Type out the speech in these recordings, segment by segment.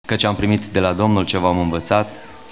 Căci am primit de la Domnul ce v-am învățat,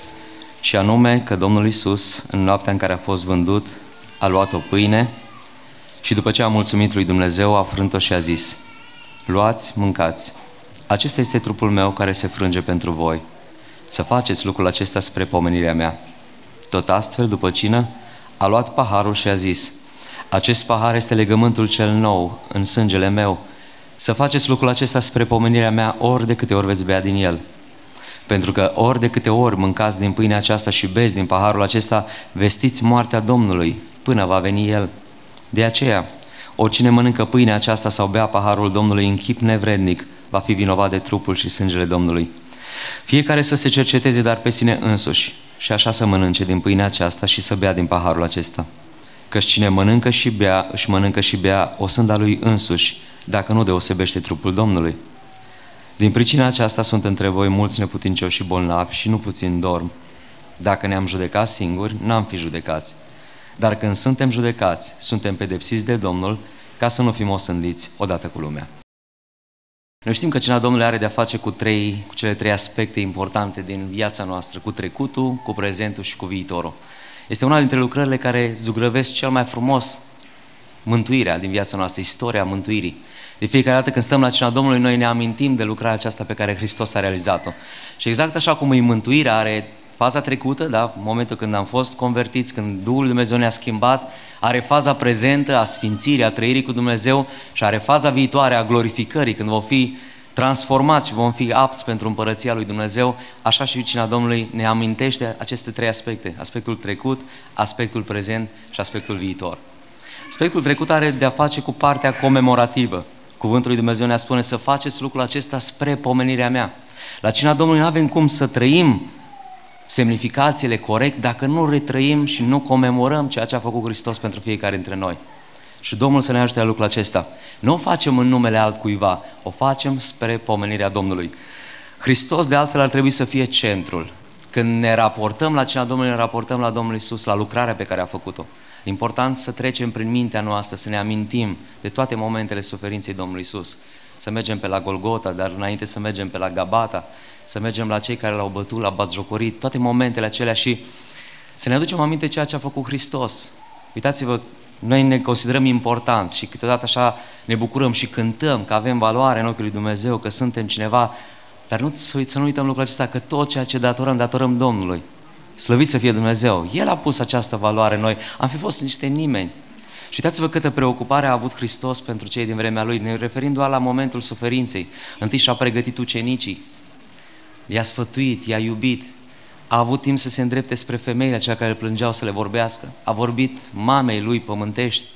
și anume că Domnul Iisus, în noaptea în care a fost vândut, a luat o pâine și după ce a mulțumit lui Dumnezeu, a frânt-o și a zis: luați, mâncați, acesta este trupul meu care se frânge pentru voi. Să faceți lucrul acesta spre pomenirea mea. Tot astfel, după cină, a luat paharul și a zis: acest pahar este legământul cel nou în sângele meu. Să faceți lucrul acesta spre pomenirea mea ori de câte ori veți bea din el. Pentru că ori de câte ori mâncați din pâinea aceasta și beți din paharul acesta, vestiți moartea Domnului până va veni El. De aceea, oricine mănâncă pâinea aceasta sau bea paharul Domnului în chip nevrednic, va fi vinovat de trupul și sângele Domnului. Fiecare să se cerceteze dar pe sine însuși și așa să mănânce din pâinea aceasta și să bea din paharul acesta. Căci cine mănâncă și bea, își mănâncă și bea o sânda lui însuși, dacă nu deosebește trupul Domnului. Din pricina aceasta sunt între voi mulți neputincioși și bolnavi și nu puțin dorm. Dacă ne-am judecat singuri, n-am fi judecați. Dar când suntem judecați, suntem pedepsiți de Domnul, ca să nu fim osândiți odată cu lumea. Noi știm că cina Domnului are de-a face cu cele trei aspecte importante din viața noastră, cu trecutul, cu prezentul și cu viitorul. Este una dintre lucrările care zugrăvesc cel mai frumos mântuirea din viața noastră, istoria mântuirii. De fiecare dată când stăm la cina Domnului, noi ne amintim de lucrarea aceasta pe care Hristos a realizat-o. Și exact așa cum mântuirea are faza trecută, da? Momentul când am fost convertiți, când Duhul lui Dumnezeu ne-a schimbat, are faza prezentă a sfințirii, a trăirii cu Dumnezeu și are faza viitoare a glorificării, când vom fi transformați și vom fi apți pentru împărăția lui Dumnezeu. Așa și cina Domnului ne amintește aceste trei aspecte: aspectul trecut, aspectul prezent și aspectul viitor. Aspectul trecut are de-a face cu partea comemorativă. Cuvântul lui Dumnezeu ne spune să faceți lucrul acesta spre pomenirea mea. La cina Domnului nu avem cum să trăim semnificațiile corect dacă nu retrăim și nu comemorăm ceea ce a făcut Hristos pentru fiecare dintre noi. Și Domnul să ne ajute la lucrul acesta. Nu o facem în numele altcuiva, o facem spre pomenirea Domnului. Hristos, de altfel, ar trebui să fie centrul. Când ne raportăm la cina Domnului, ne raportăm la Domnul Iisus, la lucrarea pe care a făcut-o. Important să trecem prin mintea noastră, să ne amintim de toate momentele suferinței Domnului Iisus. Să mergem pe la Golgota, dar înainte să mergem pe la Gabata, să mergem la cei care l-au bătut, l-au batjocorit, toate momentele acelea și să ne aducem aminte ceea ce a făcut Hristos. Uitați-vă, noi ne considerăm importanți și câteodată așa ne bucurăm și cântăm că avem valoare în ochii lui Dumnezeu, că suntem cineva, dar să nu uităm lucrul acesta, că tot ceea ce datorăm Domnului. Slăvit să fie Dumnezeu! El a pus această valoare în noi. Am fi fost niște nimeni. Și uitați-vă câtă preocupare a avut Hristos pentru cei din vremea Lui. Ne referim doar la momentul suferinței. Întâi și-a pregătit ucenicii, i-a sfătuit, i-a iubit, a avut timp să se îndrepte spre femeile acelea care îl plângeau să le vorbească, a vorbit mamei Lui pământești,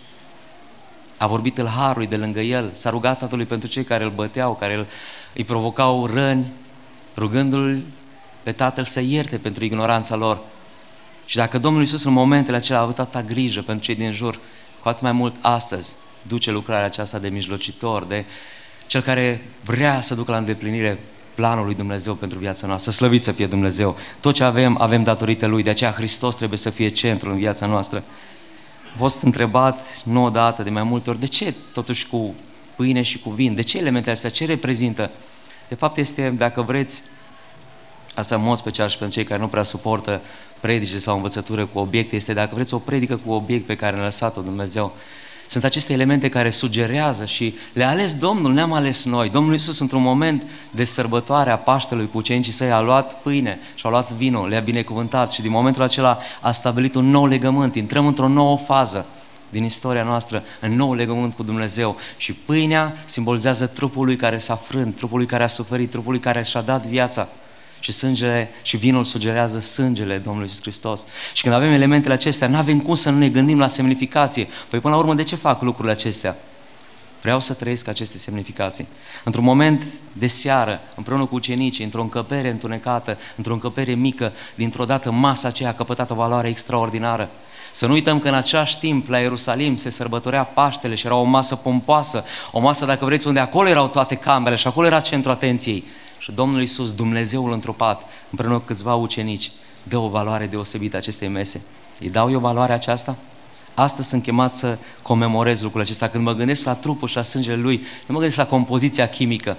a vorbit tâlharului de lângă el, s-a rugat Tatălui pentru cei care îl băteau, care îi provocau răni, rugându-l pe Tatăl să ierte pentru ignoranța lor. Și dacă Domnul Iisus în momentele acelea a avut atâta grijă pentru cei din jur, cu atât mai mult astăzi duce lucrarea aceasta de mijlocitor, de cel care vrea să ducă la îndeplinire planul lui Dumnezeu pentru viața noastră. Slăvit să fie Dumnezeu! Tot ce avem datorită Lui, de aceea Hristos trebuie să fie centrul în viața noastră. Am fost întrebat, nu odată, de mai multe ori, de ce totuși cu pâine și cu vin? De ce elementele astea? Ce reprezintă? De fapt este, dacă vreți, asta în mod special și pentru cei care nu prea suportă predici sau învățătură cu obiecte, este, dacă vreți, o predică cu obiect pe care ne-a lăsat-o Dumnezeu. Sunt aceste elemente care sugerează și le-a ales Domnul, ne-am ales noi. Domnul Iisus, într-un moment de sărbătoare a Paștelui cu ucenicii săi, a luat pâine și a luat vinul, le-a binecuvântat și din momentul acela a stabilit un nou legământ. Intrăm într-o nouă fază din istoria noastră, în nou legământ cu Dumnezeu. Și pâinea simbolizează trupul Lui care s-a frânt, trupul Lui care a suferit, trupul Lui care și-a dat viața. Și sângele și vinul sugerează sângele Domnului Iisus Hristos. Și când avem elementele acestea, nu avem cum să nu ne gândim la semnificație. Păi până la urmă, de ce fac lucrurile acestea? Vreau să trăiesc aceste semnificații. Într-un moment de seară, împreună cu ucenicii, într-o încăpere întunecată, într-o încăpere mică, dintr-o dată masa aceea a căpătat o valoare extraordinară. Să nu uităm că în același timp la Ierusalim se sărbătorea Paștele și era o masă pompoasă, o masă, dacă vreți, unde acolo erau toate camerele și acolo era centrul atenției. Și Domnul Iisus, Dumnezeul întrupat, împreună cu câțiva ucenici, dă o valoare deosebită acestei mese. Îi dau eu valoarea aceasta? Astăzi sunt chemat să comemorez lucrul acesta. Când mă gândesc la trupul și la sângele Lui, nu mă gândesc la compoziția chimică,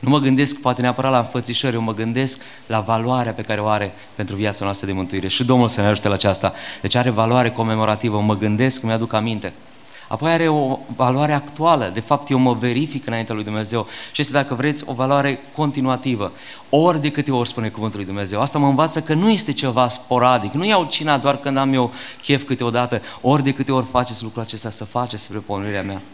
Nu mă gândesc poate neapărat la înfățișări, eu mă gândesc la valoarea pe care o are pentru viața noastră de mântuire. Și Domnul să ne ajute la aceasta. Deci are valoare comemorativă, mă gândesc, mi-aduc aminte. Apoi are o valoare actuală, de fapt eu mă verific înaintea lui Dumnezeu și este, dacă vreți, o valoare continuativă. Ori de câte ori spune cuvântul lui Dumnezeu. Asta mă învață că nu este ceva sporadic, nu iau cina doar când am eu chef câteodată, ori de câte ori faceți lucrul acesta, să faceți spre pomenirea mea.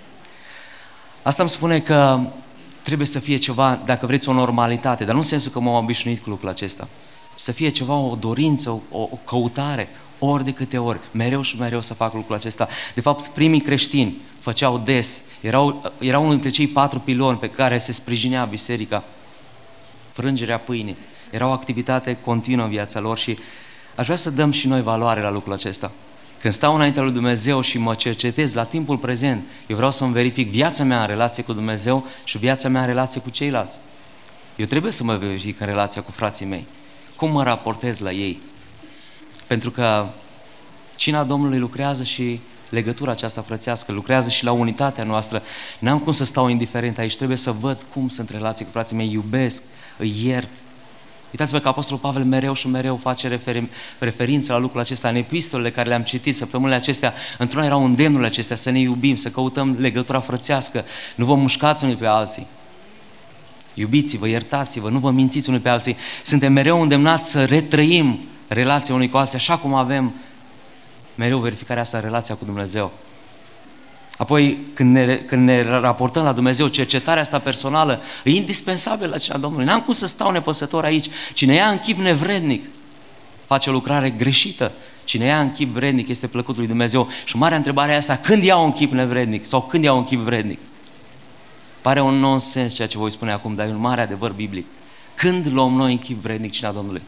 Asta îmi spune că trebuie să fie ceva, dacă vreți, o normalitate, dar nu în sensul că m-am obișnuit cu lucrul acesta. Să fie ceva, o dorință, o căutare, ori de câte ori, mereu și mereu să fac lucrul acesta. De fapt, primii creștini făceau des, era unul dintre cei 4 piloni pe care se sprijinea biserica, frângerea pâinii. Era o activitate continuă în viața lor și aș vrea să dăm și noi valoare la lucrul acesta. Când stau înaintea lui Dumnezeu și mă cercetez la timpul prezent, eu vreau să-mi verific viața mea în relație cu Dumnezeu și viața mea în relație cu ceilalți. Eu trebuie să mă verific în relația cu frații mei. Cum mă raportez la ei? Pentru că cina Domnului lucrează și legătura aceasta frățească, lucrează și la unitatea noastră. N-am cum să stau indiferent aici, trebuie să văd cum sunt relații cu frații mei, iubesc, îi iert. Uitați-vă că Apostolul Pavel mereu și mereu face referință la lucrul acesta în epistolele care le-am citit săptămânile acestea. Într-una erau îndemnurile acestea să ne iubim, să căutăm legătura frățească, nu vă mușcați unii pe alții. Iubiți-vă, iertați-vă, nu vă mințiți unii pe alții. Suntem mereu îndemnați să retrăim relația unui cu alții, așa cum avem mereu verificarea asta în relația cu Dumnezeu. Apoi, când ne raportăm la Dumnezeu, cercetarea asta personală e indispensabilă la cina Domnului. N-am cum să stau nepăsător aici. Cine ia în chip nevrednic face o lucrare greșită. Cine ia în chip vrednic este plăcut lui Dumnezeu. Și marea întrebare e asta, când iau un chip nevrednic sau când iau un chip vrednic? Pare un nonsens ceea ce voi spune acum, dar e un mare adevăr biblic. Când luăm noi în chip vrednic cina Domnului?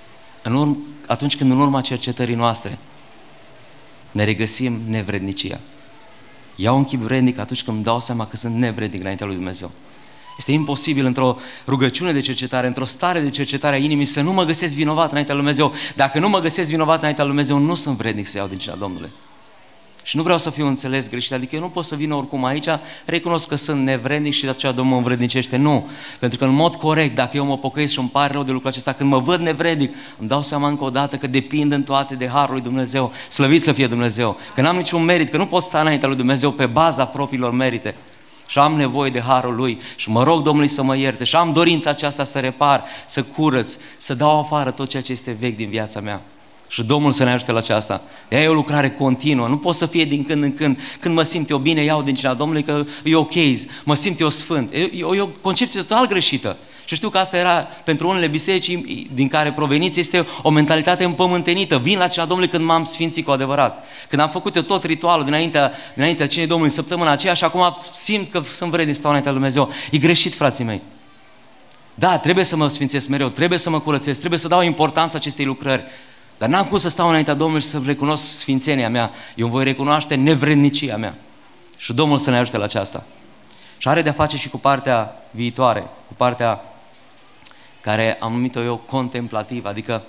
Atunci când în urma cercetării noastre ne regăsim nevrednicia. Iau un chip vrednic atunci când îmi dau seama că sunt nevrednic înaintea lui Dumnezeu. Este imposibil într-o rugăciune de cercetare, într-o stare de cercetare a inimii să nu mă găsesc vinovat înaintea lui Dumnezeu. Dacă nu mă găsesc vinovat înaintea lui Dumnezeu, nu sunt vrednic să iau din cina Domnului. Și nu vreau să fiu înțeles greșit, adică eu nu pot să vin oricum aici, recunosc că sunt nevrednic și de aceea Domnul mă învrednicește. Nu, pentru că în mod corect, dacă eu mă pocăiesc și îmi pare rău de lucrul acesta, când mă văd nevrednic, îmi dau seama încă o dată că depind în toate de harul lui Dumnezeu, slăvit să fie Dumnezeu, că n-am niciun merit, că nu pot sta înaintea lui Dumnezeu pe baza propriilor merite. Și am nevoie de harul Lui și mă rog Domnului să mă ierte și am dorința aceasta să repar, să curăț, să dau afară tot ceea ce este vechi din viața mea. Și Domnul să ne ajute la aceasta. Ea e o lucrare continuă, nu pot să fie din când în când. Când mă simt eu bine, iau din cina Domnului că e ok, mă simt eu sfânt. E o concepție total greșită. Și știu că asta era pentru unele biserici din care proveniți, este o mentalitate împământenită. Vin la cina Domnului când m-am sfințit cu adevărat. Când am făcut eu tot ritualul dinaintea cinei Domnului în săptămâna aceea și acum simt că sunt vrednic să stau înaintea lui Dumnezeu. E greșit, frații mei. Da, trebuie să mă sfințesc mereu, trebuie să mă curățesc, trebuie să dau importanță acestei lucrări. Dar n-am cum să stau înaintea Domnului și să recunosc sfințenia mea. Eu îmi voi recunoaște nevrednicia mea. Și Domnul să ne ajute la aceasta. Și are de-a face și cu partea viitoare, cu partea care am numit-o eu contemplativă, adică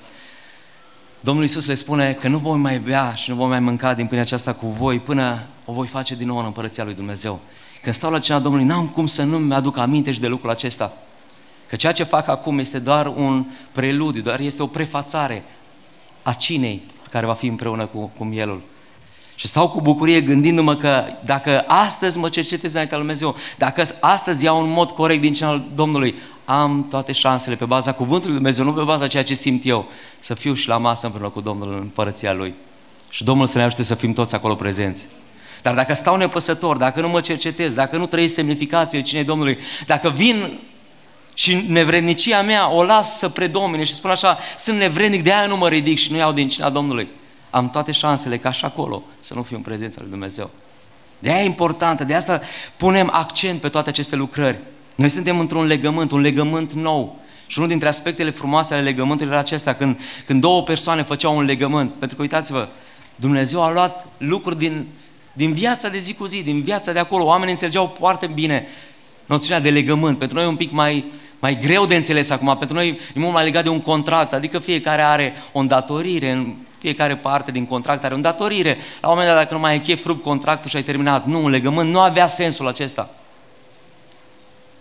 Domnul Iisus le spune că nu voi mai bea și nu voi mai mânca din pâinea aceasta cu voi până o voi face din nou în Împărăția lui Dumnezeu. Când stau la cina Domnului, n-am cum să nu-mi aduc aminte și de lucrul acesta. Că ceea ce fac acum este doar un preludiu, doar este o prefațare a cinei care va fi împreună cu mielul. Și stau cu bucurie gândindu-mă că dacă astăzi mă cercetez înaintea lui Dumnezeu, dacă astăzi iau un mod corect din cina Domnului, am toate șansele pe baza cuvântului lui Dumnezeu, nu pe baza ceea ce simt eu, să fiu și la masă împreună cu Domnul în Împărăția Lui. Și Domnul să ne ajute să fim toți acolo prezenți. Dar dacă stau nepăsător, dacă nu mă cercetez, dacă nu trăiesc semnificațiile cinei Domnului, dacă vin și nevrednicia mea o las să predomine și spun așa, sunt nevrednic, de aia nu mă ridic și nu iau din cina Domnului, am toate șansele ca și acolo să nu fiu în prezența lui Dumnezeu. De aia e importantă, de asta punem accent pe toate aceste lucrări. Noi suntem într-un legământ, un legământ nou. Și unul dintre aspectele frumoase ale legământului era acesta, când două persoane făceau un legământ. Pentru că uitați-vă, Dumnezeu a luat lucruri din viața de zi cu zi, din viața de acolo. Oamenii înțelegeau foarte bine noțiunea de legământ. Pentru noi e un pic mai greu de înțeles acum. Pentru noi e mult mai legat de un contract, adică fiecare are o îndatorire, în fiecare parte din contract are o îndatorire. La un moment dat, dacă nu mai ai chef, rup contractul și ai terminat. Nu, un legământ nu avea sensul acesta.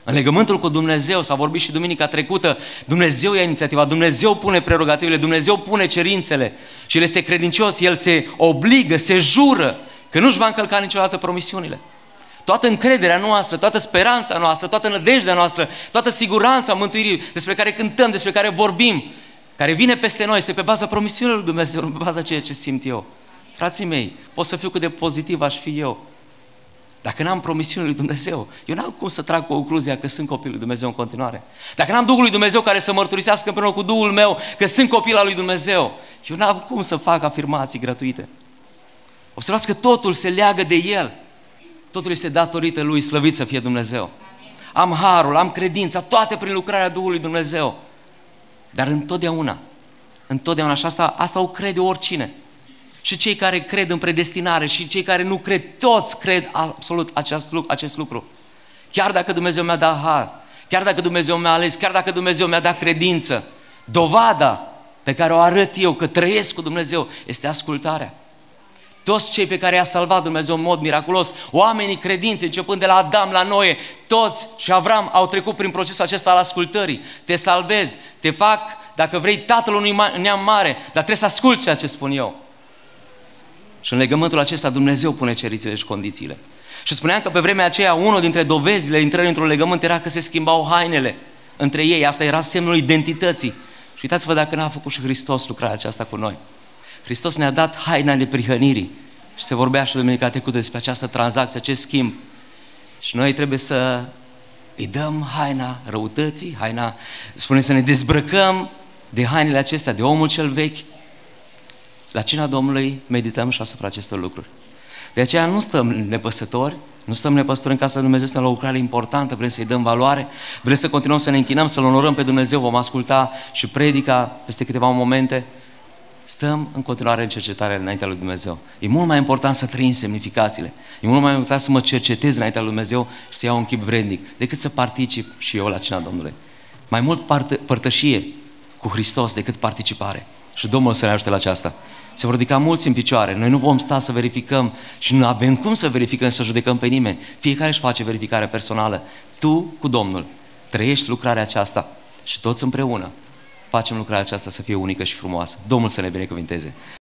În legământul cu Dumnezeu, s-a vorbit și duminica trecută, Dumnezeu ia inițiativa, Dumnezeu pune prerogativele, Dumnezeu pune cerințele și El este credincios, El se obligă, se jură că nu-și va încălca niciodată promisiunile. Toată încrederea noastră, toată speranța noastră, toată nădejdea noastră, toată siguranța mântuirii despre care cântăm, despre care vorbim, care vine peste noi, este pe baza promisiunilor lui Dumnezeu, nu pe baza ceea ce simt eu. Frații mei, pot să fiu cât de pozitiv aș fi eu. Dacă n-am promisiunile lui Dumnezeu, eu n-am cum să trag concluzia că sunt copilul lui Dumnezeu în continuare. Dacă n-am Duhul lui Dumnezeu care să mărturisească împreună cu Duhul meu că sunt copil al lui Dumnezeu, eu n-am cum să fac afirmații gratuite. Observați că totul se leagă de El. Totul este datorită Lui, slăvit să fie Dumnezeu. Am harul, am credința, toate prin lucrarea Duhului Dumnezeu. Dar întotdeauna, și asta o crede oricine. Și cei care cred în predestinare și cei care nu cred, toți cred absolut acest lucru. Chiar dacă Dumnezeu mi-a dat har, chiar dacă Dumnezeu mi-a ales, chiar dacă Dumnezeu mi-a dat credință, dovada pe care o arăt eu că trăiesc cu Dumnezeu este ascultarea. Toți cei pe care i-a salvat Dumnezeu în mod miraculos, oamenii credinței, începând de la Adam la Noe, toți și Avram au trecut prin procesul acesta al ascultării. Te salvezi, te fac, dacă vrei, tatăl unui neam mare, dar trebuie să asculți ceea ce spun eu. Și în legământul acesta Dumnezeu pune cerințele și condițiile. Și spuneam că pe vremea aceea, unul dintre dovezile intrării într-un legământ era că se schimbau hainele între ei. Asta era semnul identității. Și uitați-vă dacă n-a făcut și Hristos lucrarea aceasta cu noi. Hristos ne-a dat haina neprihănirii. Și se vorbea și duminica trecută despre această tranzacție, acest schimb. Și noi trebuie să îi dăm haina răutății, spune să ne dezbrăcăm de hainele acestea, de omul cel vechi. La cina Domnului medităm și asupra acestor lucruri. De aceea nu stăm nepăsători, în casa lui Dumnezeu, stăm la o lucrare importantă, vrem să-i dăm valoare, vrem să continuăm să ne închinăm, să-L onorăm pe Dumnezeu, vom asculta și predica peste câteva momente. Stăm în continuare în cercetare înaintea lui Dumnezeu. E mult mai important să trăim semnificațiile. E mult mai important să mă cercetez înaintea lui Dumnezeu și să iau un chip vrednic, decât să particip și eu la cina Domnului. Mai mult părtășie cu Hristos decât participare. Și Domnul să ne ajute la aceasta. Se vor ridica mulți în picioare. Noi nu vom sta să verificăm și nu avem cum să verificăm, să judecăm pe nimeni. Fiecare își face verificare personală. Tu cu Domnul trăiești lucrarea aceasta și toți împreună facem lucrarea aceasta să fie unică și frumoasă. Domnul să ne binecuvinteze.